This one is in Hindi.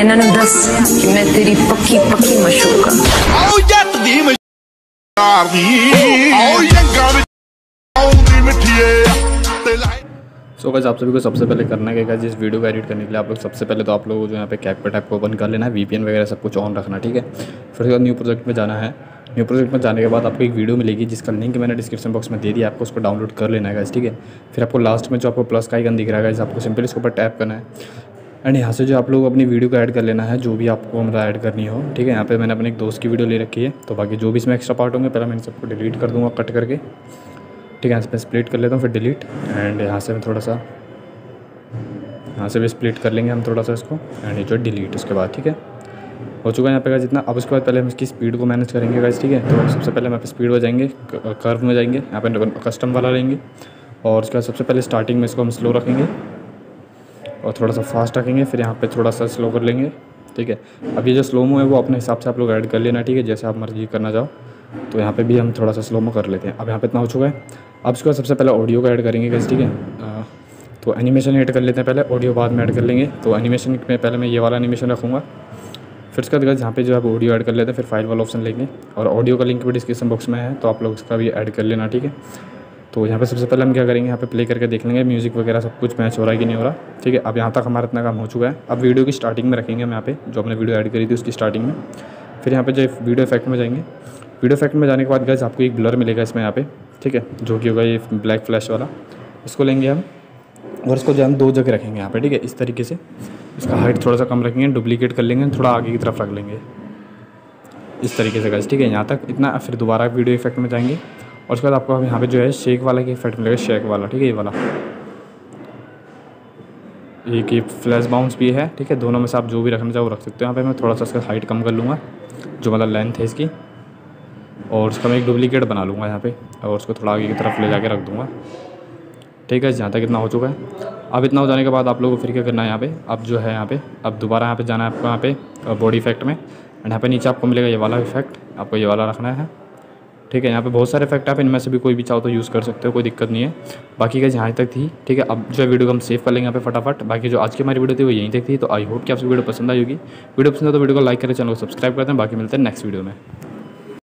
ਇਹਨਾਂ ਨੂੰ ਦੱਸ ਕਿ मैं तेरी पक्की पक्की मशूक हाँ। आओ जट दी मशार दी आओ यंगा दी मिठिए सो गाइस आप सभी को सबसे पहले करना है कि इस वीडियो को एडिट करने के लिए आप लोग सबसे पहले तो आप लोगों को जो यहाँ पे कैपकट ऐप को ओपन कर लेना है, वीपीएन वगैरह सब कुछ ऑन रखना, ठीक है। फिर उसके बाद न्यू प्रोजेक्ट में जाना है। न्यू प्रोजेक्ट में जाने के बाद आपको एक वीडियो मिलेगी जिसका लिंक मैंने डिस्क्रिप्शन बॉक्स में दे दिया, आपको उसको डाउनलोड कर लेना है गाइस, ठीक है। फिर आपको लास्ट में जो आपको प्लस का आइकन दिख रहा है गाइस, आपको सिंपली इसके ऊपर टैप करना है एंड यहाँ से जो आप लोग अपनी वीडियो को ऐड कर लेना है, जो भी आपको मतलब ऐड करनी हो, ठीक है। यहाँ पे मैंने अपने एक दोस्त की वीडियो ले रखी है, तो बाकी जो भी इसमें एक्स्ट्रा पार्ट होंगे पहले मैं इन सबको डिलीट कर दूँगा कट करके, ठीक है। यहाँ से स्प्लिट कर लेता हूँ, फिर डिलीट एंड यहाँ से मैं थोड़ा सा यहाँ से भी स्प्लिट कर लेंगे हम थोड़ा सा इसको एंड ये जो डिलीट उसके बाद, ठीक है, हो चुका है यहाँ पे गाइस जितना। अब उसके बाद पहले हम इसकी स्पीड को मैनेज करेंगे गाइस, ठीक है। तो सबसे पहले हम यहाँ पे स्पीड में जाएंगे, कर्व में जाएंगे, यहाँ पे कस्टम वाला लेंगे और उसके बाद सबसे पहले स्टार्टिंग में इसको हम स्लो रखेंगे और थोड़ा सा फास्ट रखेंगे, फिर यहाँ पे थोड़ा सा स्लो कर लेंगे, ठीक है। अब ये जो स्लोमो है वो अपने हिसाब से आप लोग ऐड कर लेना, ठीक है, जैसे आप मर्जी करना चाहो। तो यहाँ पे भी हम थोड़ा सा स्लोमो कर लेते हैं। अब यहाँ पे इतना हो चुका है। अब इसके बाद सबसे पहले ऑडियो को ऐड करेंगे गाइस, ठीक है। तो एनिमेशन ऐड कर लेते हैं पहले, ऑडियो बाद में ऐड कर लेंगे। तो एनिमेशन में पहले मैं ये वाला एनिमेशन रखूँगा, फिर उसके बाद यहाँ पे जो है ऑडियो ऐड कर लेते हैं, फिर फाइल वाला ऑप्शन लेंगे और ऑडियो का लिंक भी डिस्क्रिप्शन बॉक्स में है, तो आप लोग इसका भी ऐड कर लेना, ठीक है। तो यहाँ पे सबसे पहले हम क्या करेंगे, यहाँ पे प्ले करके देख लेंगे म्यूज़िक वगैरह सब कुछ मैच हो रहा है कि नहीं हो रहा, ठीक है। अब यहाँ तक हमारा इतना काम हो चुका है। अब वीडियो की स्टार्टिंग में रखेंगे हम यहाँ पे जो हमने वीडियो ऐड करी थी उसकी स्टार्टिंग में। फिर यहाँ पे जो वीडियो इफेक्ट में जाएंगे, वीडियो इफेक्ट में जाने के बाद गाइस आपको एक ब्लर मिलेगा इसमें यहाँ पे, ठीक है, जो कि होगा ये ब्लैक फ्लैश वाला। इसको लेंगे हम और इसको जो हम दो जगह रखेंगे यहाँ पे, ठीक है, इस तरीके से। इसका हाइट थोड़ा सा कम रखेंगे, डुप्लीकेट कर लेंगे, थोड़ा आगे की तरफ रख लेंगे इस तरीके से गाइस, ठीक है, यहाँ तक इतना। फिर दोबारा वीडियो इफेक्ट में जाएंगे और उसके बाद आपको यहाँ पे जो है शेक वाला की इफेक्ट मिलेगा, शेक वाला, ठीक है, ये वाला। एक ये फ्लैश बाउंस भी है, ठीक है। दोनों में से आप जो भी रखना चाहो वो रख सकते हो। यहाँ पे मैं थोड़ा सा इसका हाइट कम कर लूँगा, जो मतलब लेंथ है इसकी, और उसका मैं एक डुप्लीकेट बना लूँगा यहाँ पे और उसको थोड़ा आगे की तरफ ले जाके रख दूँगा, ठीक है। यहाँ तक इतना हो चुका है। अब इतना हो जाने के बाद आप लोगों को फिर क्या करना है, यहाँ पे अब जो है यहाँ पे अब दोबारा यहाँ पे जाना है आपको, यहाँ पे बॉडी इफेक्ट में एंड यहाँ पे नीचे आपको मिलेगा ये वाला इफेक्ट, आपको ये वाला रखना है, ठीक है। यहाँ पे बहुत सारे इफेक्ट आप इनमें से भी कोई भी चाहो तो यूज़ कर सकते हो, कोई दिक्कत नहीं है। बाकी का यहाँ तक थी, ठीक है। अब जो है वीडियो को हम सेव कर लेंगे यहाँ पे फटाफट। बाकी जो आज की हमारी वीडियो थी वो यहीं तक थी। तो आई होप कि आपको वीडियो पसंद आई होगी। वीडियो पसंद है तो वीडियो को लाइक करें, चैनल को सब्सक्राइब करते हैं। बाकी मिलते हैं नेक्स्ट वीडियो में।